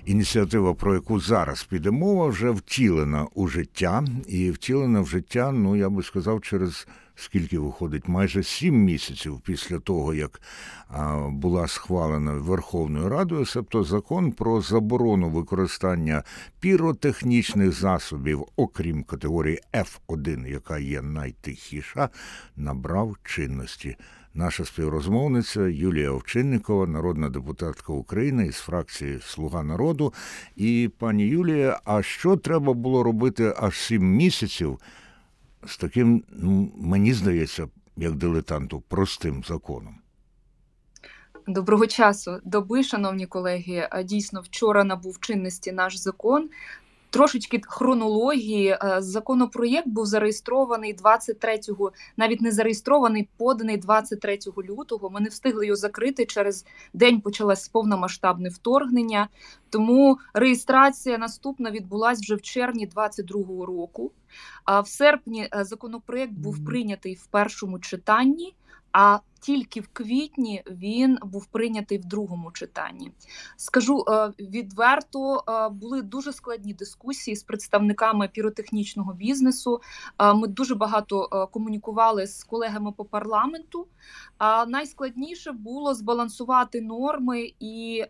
ініціатива, про яку зараз піде мова, вже втілена у життя. І втілена в життя, я би сказав, через скільки виходить, майже 7 місяців після того, як була схвалена Верховною Радою, себто закон про заборону використання піротехнічних засобів, окрім категорії F1, яка є найтихіша, набрав чинності. Наша співрозмовниця Юлія Овчинникова, народна депутатка України із фракції «Слуга народу». І, пані Юлія, а що треба було робити аж 7 місяців з таким, мені здається, як дилетанту, простим законом? Доброго часу доби, шановні колеги. Дійсно, вчора набув чинності наш закон. Трошечки хронології. Законопроєкт був зареєстрований 23-го, навіть не зареєстрований, поданий 23 лютого. Ми не встигли його закрити, через день почалось повномасштабне вторгнення. Тому реєстрація наступна відбулась вже в червні 22-го року. В серпні законопроєкт був прийнятий в першому читанні, а тільки в квітні він був прийнятий в другому читанні. Скажу відверто, були дуже складні дискусії з представниками піротехнічного бізнесу. Ми дуже багато комунікували з колегами по парламенту. Найскладніше було збалансувати норми і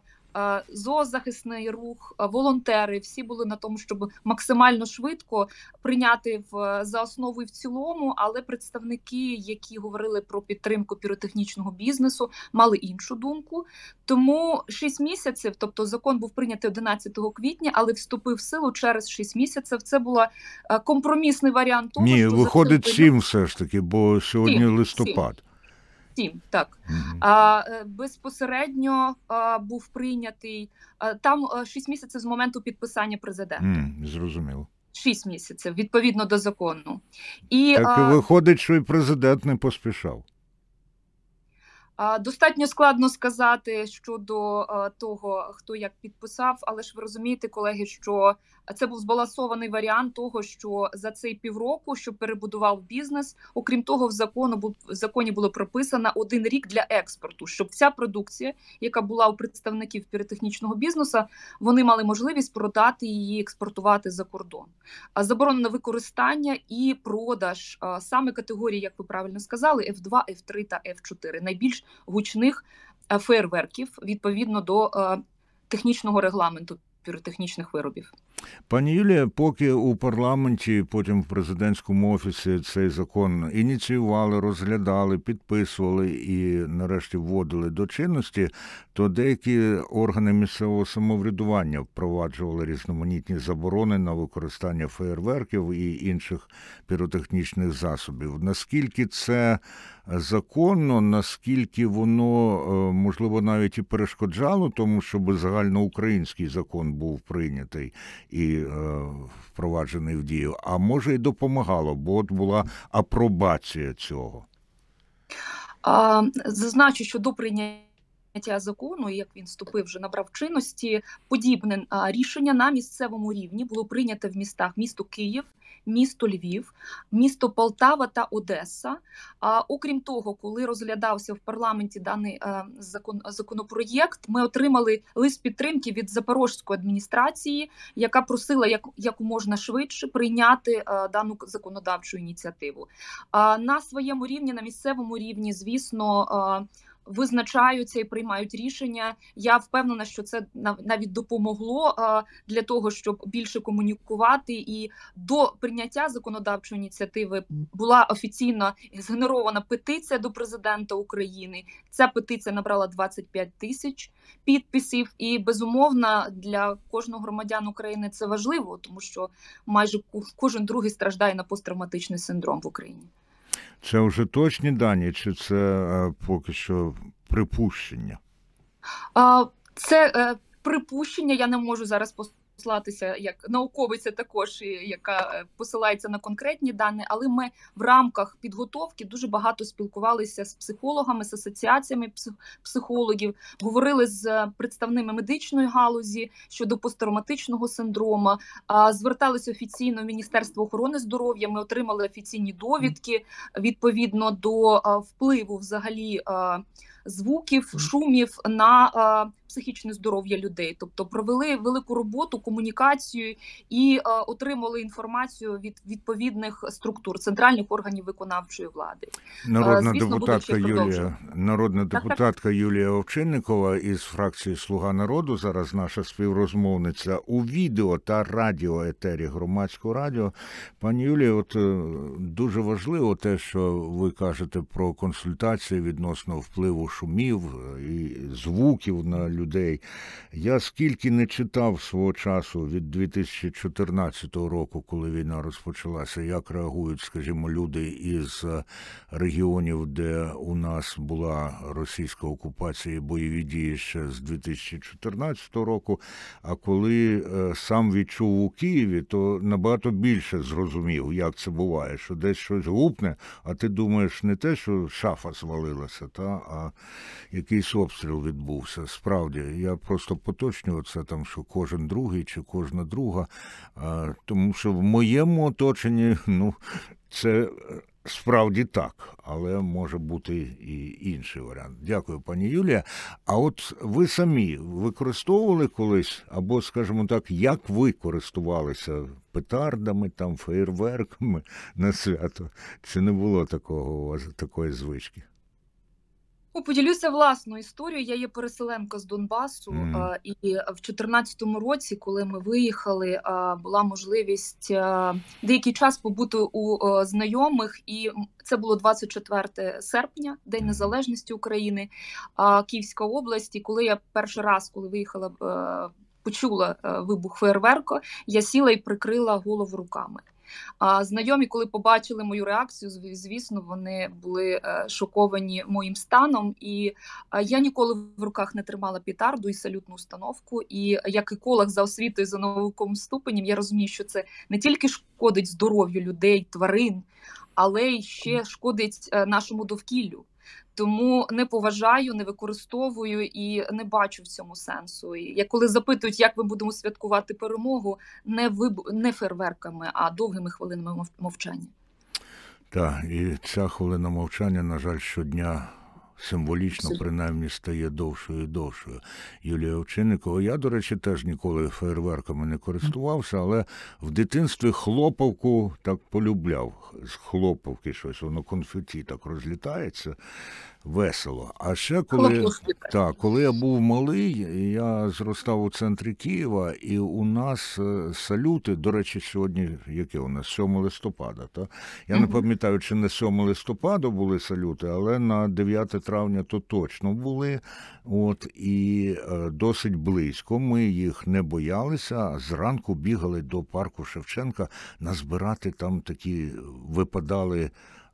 зоозахисний рух, волонтери, всі були на тому, щоб максимально швидко прийняти за основу і в цілому, але представники, які говорили про підтримку піротехнічного бізнесу, мали іншу думку. Тому 6 місяців, тобто закон був прийнятий 11 квітня, але вступив в силу через 6 місяців. Це був компромісний варіант того, що... виходить 7 все ж таки, бо сьогодні 7, листопад. 7, так. Безпосередньо був прийнятий, там 6 місяців з моменту підписання президента. Зрозуміло. 6 місяців, відповідно до закону. Так і виходить, що і президент не поспішав. Достатньо складно сказати щодо того, хто як підписав, але ж ви розумієте, колеги, що це був збалансований варіант того, що за цей півроку, що перебудував бізнес, окрім того, в законі було прописано 1 рік для експорту, щоб вся продукція, яка була у представників піротехнічного бізнесу, вони мали можливість продати її, експортувати за кордон. Заборонено використання і продаж саме категорії, як ви правильно сказали, F2, F3 та F4, найбільш гучних фейерверків відповідно до технічного регламенту піротехнічних виробів. Пані Юлія, поки у парламенті, потім в президентському офісі цей закон ініціювали, розглядали, підписували і нарешті вводили до чинності, то деякі органи місцевого самоврядування впроваджували різноманітні заборони на використання феєрверків і інших піротехнічних засобів. Наскільки це законно, наскільки воно, можливо, навіть і перешкоджало тому, щоб загальноукраїнський закон був прийнятий і впроваджений в дію, а може й допомагало, бо от була апробація цього? Зазначу, що до прийняття закону, як він вступив, вже набрав чинності, подібне рішення на місцевому рівні було прийнято в містах: місто Київ, місто Львів, місто Полтава та Одеса. Окрім того, коли розглядався в парламенті даний законопроєкт, ми отримали лист підтримки від Запорізької адміністрації, яка просила якомога швидше прийняти дану законодавчу ініціативу. На своєму рівні, на місцевому рівні, звісно, визначаються і приймають рішення. Я впевнена, що це навіть допомогло для того, щоб більше комунікувати. І до прийняття законодавчої ініціативи була офіційно згенерована петиція до президента України. Ця петиція набрала 25 тисяч підписів. І, безумовно, для кожного громадян України це важливо, тому що майже кожен другий страждає на посттравматичний синдром в Україні. Це вже точні дані, чи це поки що припущення? Це припущення, я не можу зараз послатися як науковиця також, яка посилається на конкретні дані, але ми в рамках підготовки дуже багато спілкувалися з психологами, з асоціаціями психологів, говорили з представниками медичної галузі щодо посттравматичного синдрому, зверталися офіційно в Міністерство охорони здоров'я, ми отримали офіційні довідки відповідно до впливу взагалі звуків, шумів на психічне здоров'я людей. Тобто провели велику роботу, комунікацію і отримали інформацію від відповідних структур, центральних органів виконавчої влади. Народна депутатка Юлія Овчинникова із фракції «Слуга народу», зараз наша співрозмовниця у відео та радіоетері Громадського радіо. Пані Юлія, от дуже важливо те, що ви кажете про консультації відносно впливу шумів і звуків на людей. Я скільки не читав свого часу від 2014 року, коли війна розпочалася, як реагують, скажімо, люди із регіонів, де у нас була російська окупація і бойові дії ще з 2014 року, а коли сам відчув у Києві, то набагато більше зрозумів, як це буває, що десь щось гупне, а ти думаєш не те, що шафа звалилася, а якийсь обстріл відбувся. Справді, я просто поточнюю це там, що кожен другий чи кожна друга, тому що в моєму оточенні, це справді так, але може бути і інший варіант. Дякую, пані Юлія. А от ви самі використовували колись, або, скажімо так, як ви користувалися петардами, там, феєрверками на свято? Чи не було такого у вас, такої звички? Поділюся власною історією. Я є переселенка з Донбасу, і в 2014 році, коли ми виїхали, була можливість деякий час побути у знайомих, і це було 24 серпня, День Незалежності України, Київська область. І коли я перший раз, коли виїхала, почула вибух феєрверку, я сіла і прикрила голову руками. Знайомі, коли побачили мою реакцію, звісно, вони були шоковані моїм станом. І я ніколи в руках не тримала петарду і салютну установку. І як еколог за освітою, за науковим ступенем, я розумію, що це не тільки шкодить здоров'ю людей, тварин, але й ще шкодить нашому довкіллю. Тому не поважаю, не використовую і не бачу в цьому сенсу. І коли запитують, як ми будемо святкувати перемогу, не фейерверками, а довгими хвилинами мовчання. Так, і ця хвилина мовчання, на жаль, щодня символічно, принаймні, стає довшою і довшою. Юлія Овчинникова. Я, до речі, теж ніколи феєрверками не користувався, але в дитинстві хлопавку так полюбляв. З хлопавки щось, воно конфеті так розлітається. Весело. А ще коли я був малий, я зростав у центрі Києва, і у нас салюти, до речі, сьогодні, яке у нас, 7 листопада, та? Я не пам'ятаю, чи не 7 листопада були салюти, але на 9 травня то точно були, і досить близько. Ми їх не боялися, а зранку бігали до парку Шевченка назбирати, там такі випадали,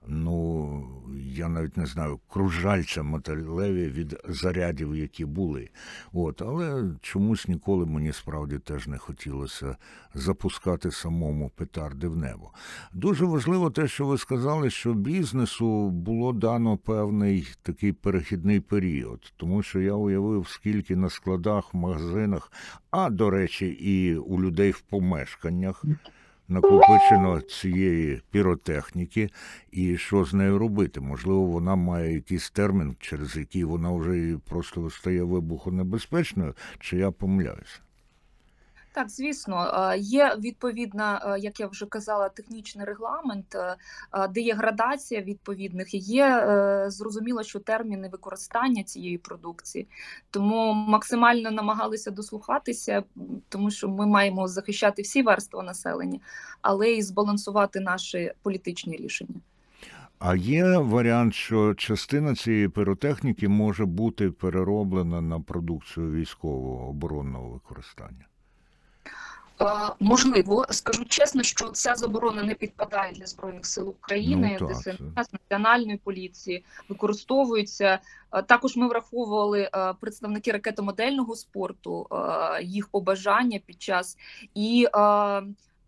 я навіть не знаю, кружальця металеві від зарядів, які були. Але чомусь ніколи мені справді теж не хотілося запускати самому петарди в небо. Дуже важливо те, що ви сказали, що бізнесу було дано певний такий перехідний період, тому що я уявив, скільки на складах, в магазинах, а, до речі, і у людей в помешканнях накопичено цієї піротехніки, і що з нею робити? Можливо, вона має якийсь термін, через який вона вже просто стає вибухонебезпечною, чи я помиляюся? Так, звісно, є відповідна, як я вже казала, технічний регламент, де є градація відповідних, і є зрозуміло, що терміни використання цієї продукції. Тому максимально намагалися дослухатися, тому що ми маємо захищати всі верстви населення, але і збалансувати наші політичні рішення. А є варіант, що частина цієї піротехніки може бути перероблена на продукцію військового оборонного використання? Можливо, скажу чесно, що ця заборона не підпадає для Збройних сил України, ДСНС, Національної поліції, використовується. Також ми враховували представники ракетомодельного спорту, їх побажання під час. І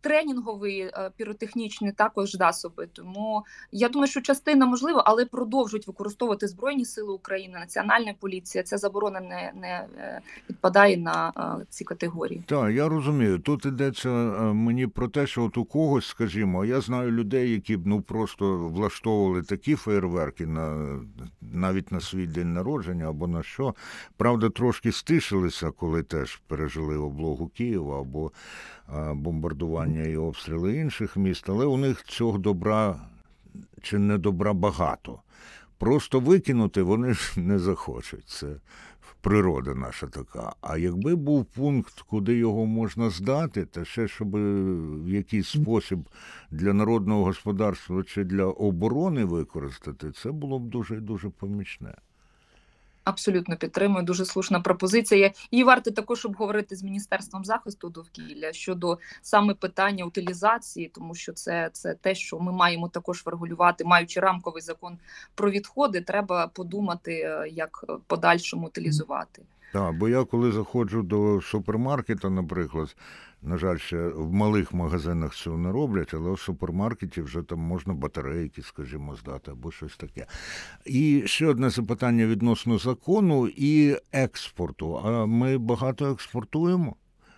тренінгові піротехнічні також засоби. Тому я думаю, що частина можливо, але продовжують використовувати Збройні Сили України, Національна поліція. Ця заборона не підпадає на ці категорії. Так, я розумію. Тут йдеться мені про те, що от у когось, скажімо, я знаю людей, які б просто влаштовували такі феєрверки навіть на свій день народження або на що. Правда, трошки стишилися, коли теж пережили облогу Києва або бомбардування і обстріли інших міст, але у них цього добра чи не добра багато. Просто викинути вони ж не захочуть. Це природа наша така. А якби був пункт, куди його можна здати, та ще, щоб в якийсь спосіб для народного господарства чи для оборони використати, це було б дуже помічне. Абсолютно підтримую, дуже слушна пропозиція. Її варто також обговорити з Міністерством захисту довкілля щодо саме питання утилізації, тому що це те, що ми маємо також врегулювати, маючи рамковий закон про відходи, треба подумати, як подальшому утилізувати. Так, бо я коли заходжу до супермаркета, наприклад, на жаль, ще в малих магазинах цього не роблять, але в супермаркеті вже там можна батарейки, скажімо, здати або щось таке. І ще одне запитання відносно закону і експорту. А ми багато експортуємо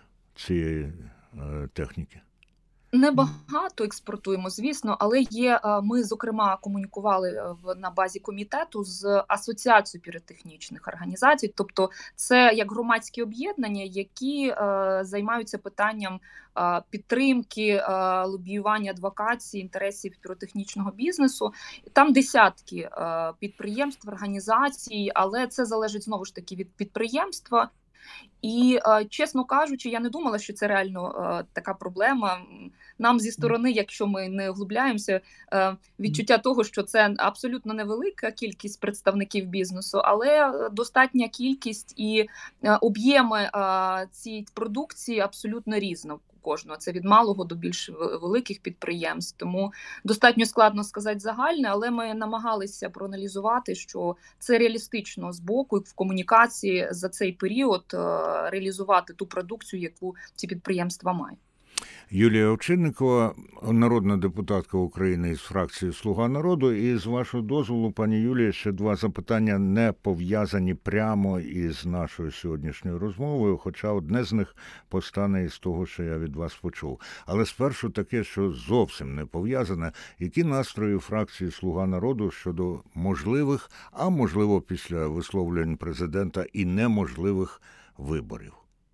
цієї техніки? Небагато експортуємо, звісно, але ми, зокрема, комунікували на базі комітету з Асоціацією піротехнічних організацій, тобто це як громадські об'єднання, які займаються питанням підтримки, лобіювання, адвокації інтересів піротехнічного бізнесу. Там десятки підприємств, організацій, але це залежить знову ж таки від підприємства. І, чесно кажучи, я не думала, що це реально така проблема. Нам зі сторони, якщо ми не вглубляємося, відчуття того, що це абсолютно невелика кількість представників бізнесу, але достатня кількість і об'єми цієї продукції абсолютно різно кожного. Це від малого до більш великих підприємств. Тому достатньо складно сказати загальне, але ми намагалися проаналізувати, що це реалістично з боку в комунікації за цей період реалізувати ту продукцію, яку ці підприємства мають. Юлія Овчинникова, народна депутатка України із фракції «Слуга народу». І з вашого дозволу, пані Юлія, ще два запитання не пов'язані прямо із нашою сьогоднішньою розмовою, хоча одне з них постане із того, що я від вас почув. Але спершу таке, що зовсім не пов'язане. Які настрої фракції «Слуга народу» щодо можливих, а можливо після висловлень президента і неможливих виборів?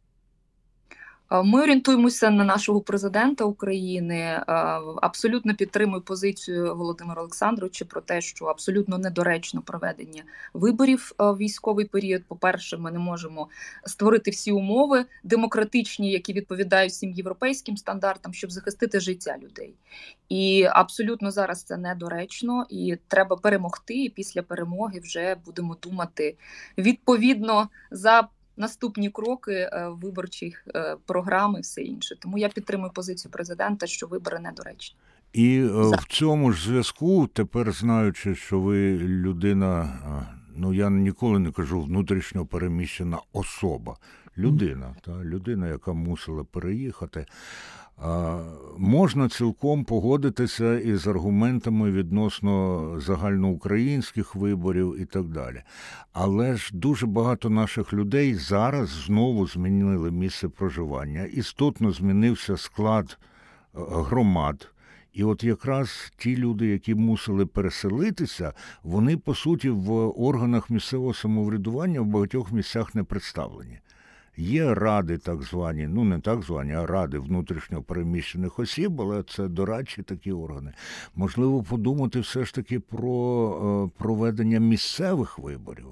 Ми орієнтуємося на нашого президента України. Абсолютно підтримую позицію Володимира Олександровича про те, що абсолютно недоречно проведення виборів в військовий період. По-перше, ми не можемо створити всі умови демократичні, які відповідають всім європейським стандартам, щоб захистити життя людей. І абсолютно зараз це недоречно, і треба перемогти, і після перемоги вже будемо думати відповідно за наступні кроки виборчих програм і все інше. Тому я підтримую позицію президента, що вибори недоречні. І в цьому ж зв'язку, тепер знаючи, що ви людина, я ніколи не кажу внутрішньо переміщена особа, людина, яка мусила переїхати, можна цілком погодитися із аргументами відносно загальноукраїнських виборів і так далі. Але ж дуже багато наших людей зараз знову змінили місце проживання, істотно змінився склад громад. І от якраз ті люди, які мусили переселитися, вони, по суті, в органах місцевого самоврядування в багатьох місцях не представлені. Є ради так звані, не так звані, а ради внутрішньо переміщених осіб, але це дорадчі такі органи. Можливо, подумати все ж таки про проведення місцевих виборів.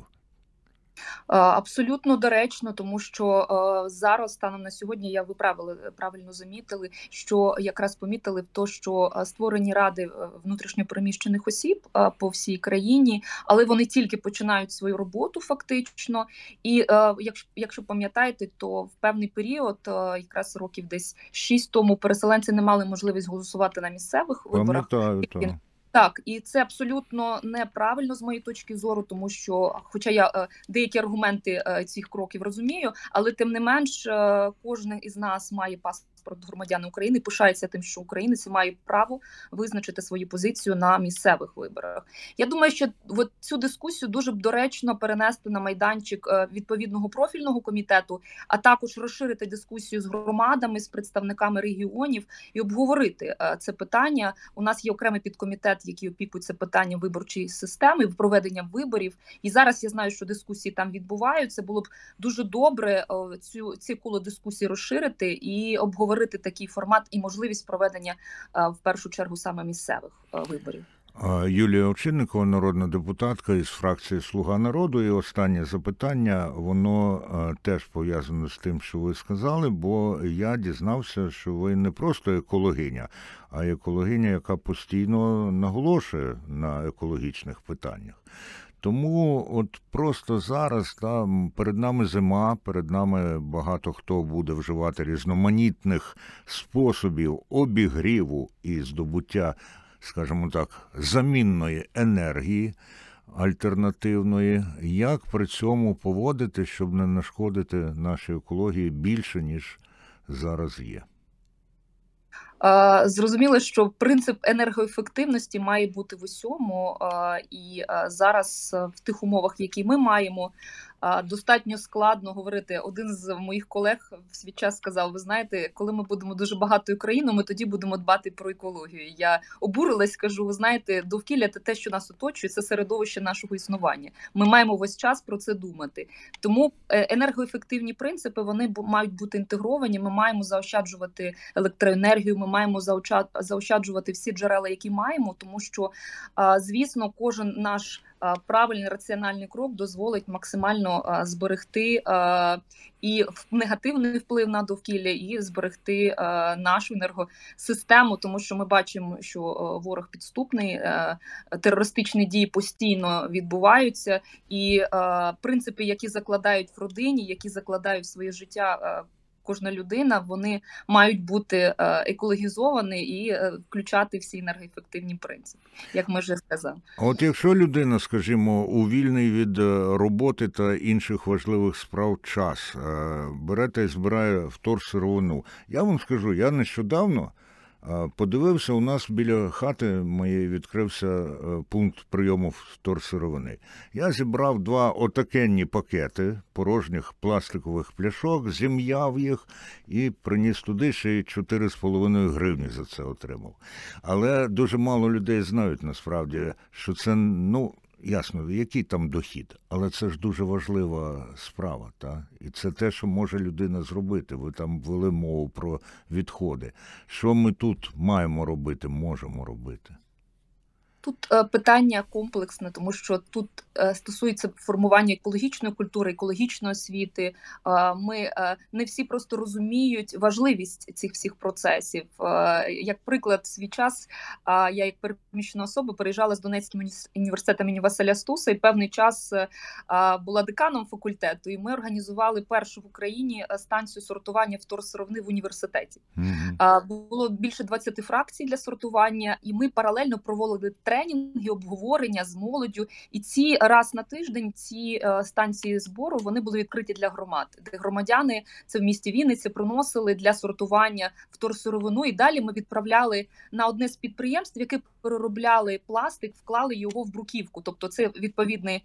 Абсолютно доречно, тому що зараз, станом на сьогодні, ви правильно замітили, що якраз помітили в то, що створені ради внутрішньопереміщених осіб по всій країні, але вони тільки починають свою роботу фактично. І якщо пам'ятаєте, то в певний період, якраз років десь 6 тому, переселенці не мали можливість голосувати на місцевих виборах. Пам'ятаю, так, і це абсолютно неправильно з моєї точки зору, тому що, хоча я деякі аргументи цих кроків розумію, але тим не менш кожен із нас має паспорт паспорт громадян України, пишається тим, що українець має право визначити свою позицію на місцевих виборах. Я думаю, що от цю дискусію дуже б доречно перенести на майданчик відповідного профільного комітету, а також розширити дискусію з громадами, з представниками регіонів і обговорити це питання. У нас є окремий підкомітет, який опікується питанням виборчої системи, проведення виборів. І зараз я знаю, що дискусії там відбуваються. Було б дуже добре ці коло дискусії розширити і обговорити такий формат і можливість проведення в першу чергу саме місцевих виборів. Юлія Овчинникова, народна депутатка із фракції «Слуга народу». І останнє запитання, воно теж пов'язане з тим, що ви сказали, бо я дізнався, що ви не просто екологиня, а екологиня, яка постійно наголошує на екологічних питаннях. Тому от просто зараз перед нами зима, перед нами багато хто буде вживати різноманітних способів обігріву і здобуття, скажімо так, замінної енергії альтернативної. Як при цьому поводити, щоб не нашкодити нашій екології більше, ніж зараз є? Зрозуміло, що принцип енергоефективності має бути в усьому, і зараз в тих умовах, які ми маємо, достатньо складно говорити. Один з моїх колег в свій час сказав: ви знаєте, коли ми будемо дуже багатою країною, ми тоді будемо дбати про екологію. Я обурилась, кажу: ви знаєте, довкілля – це те, що нас оточує, це середовище нашого існування. Ми маємо весь час про це думати. Тому енергоефективні принципи, вони мають бути інтегровані, ми маємо заощаджувати електроенергію, ми маємо заощаджувати всі джерела, які маємо, тому що, звісно, кожен наш правильний раціональний крок дозволить максимально зберегти і негативний вплив на довкілля, і зберегти нашу енергосистему, тому що ми бачимо, що ворог підступний, терористичні дії постійно відбуваються, і принципи, які закладають в родині, які закладають в своє життя кожна людина, вони мають бути екологізовані і включати всі енергоефективні принципи, як ми вже сказали. От якщо людина, скажімо, у вільний від роботи та інших важливих справ час бере та й збирає вторсировину, я вам скажу, я нещодавно подивився, у нас біля хати моєї відкрився пункт прийому вторсировини. Я зібрав 2 отакенні пакети порожніх пластикових пляшок, зім'яв їх і приніс туди, ще й 4,5 гривні за це отримав. Але дуже мало людей знають насправді, що це, ясно, який там дохід, але це ж дуже важлива справа, та? І це те, що може людина зробити. Ви там ввели мову про відходи. Що ми тут маємо робити, можемо робити? Тут питання комплексне, тому що тут стосується формування екологічної культури, екологічної освіти. Ми не всі просто розуміють важливість цих всіх процесів. Як приклад, в свій час я як переміщена особа переїжджала з Донецьким університетом імені Василя Стуса і певний час була деканом факультету, і ми організували першу в Україні станцію сортування вторсировини в університеті. Було більше 20 фракцій для сортування, і ми паралельно проводили тренінги, обговорення з молоддю. І ці раз на тиждень ці станції збору, вони були відкриті для громад, де громадяни, це в місті Вінниці, приносили для сортування вторсировину. І далі ми відправляли на одне з підприємств, яке переробляли пластик, вклали його в бруківку. Тобто це відповідна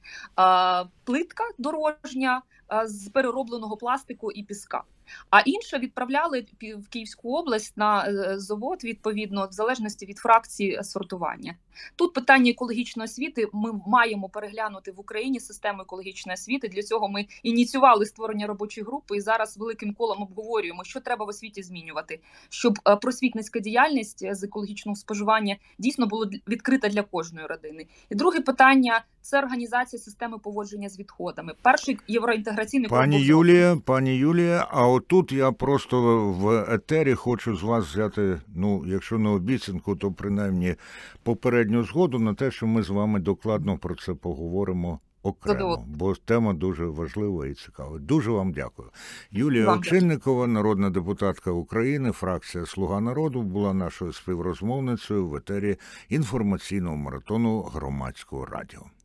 плитка дорожня з переробленого пластику і піска. А інше відправляли в Київську область на завод, відповідно, в залежності від фракції сортування. Тут питання екологічної освіти. Ми маємо переглянути в Україні систему екологічної освіти. Для цього ми ініціювали створення робочої групи і зараз великим колом обговорюємо, що треба в освіті змінювати, щоб просвітницька діяльність з екологічного споживання дійсно була відкрита для кожної родини. І друге питання – це організація системи поводження з відходами. Перший євроінтеграційний крок. Пані Юлія, а отут я просто в етері хочу з вас взяти, якщо не обіцянку, то принаймні попередню згоду на те, що ми з вами докладно про це поговоримо окремо, бо тема дуже важлива і цікава. Дуже вам дякую. Юлія Овчинникова, народна депутатка України, фракція «Слуга народу», була нашою співрозмовницею в етері інформаційного маратону Громадського радіо.